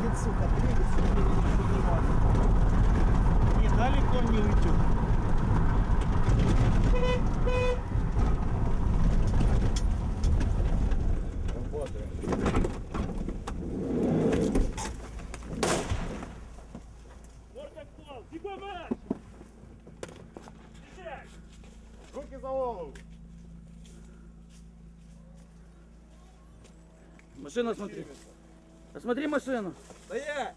уходит, сука, двигаться. Не, далеко не уйдет. Работаем. Руки за голову. Машину смотри. Посмотри машину. Стоять!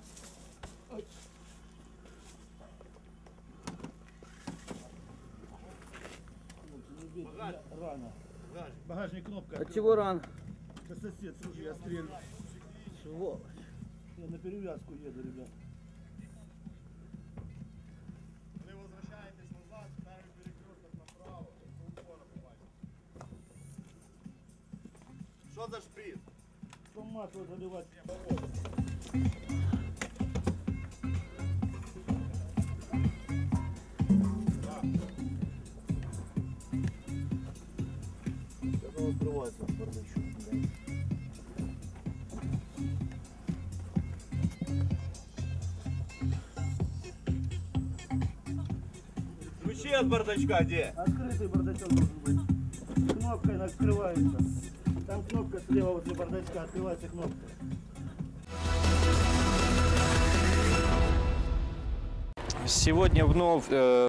Рано. Багажник кнопка. От чего ран? Это сосед с ружья стрельнул. Сволочь. Я на перевязку еду, ребят. Ви возвращаєтесь назад, перший перекресток направо, до упора побачите. Що за шприц? Томат вот заливать. Воно відкривається в бардачку. Ключи от бардачка где? Открытый бардачок должен быть. Кнопкой открывается. Там кнопка слева возле бардачка, открывается кнопка. Сегодня вновь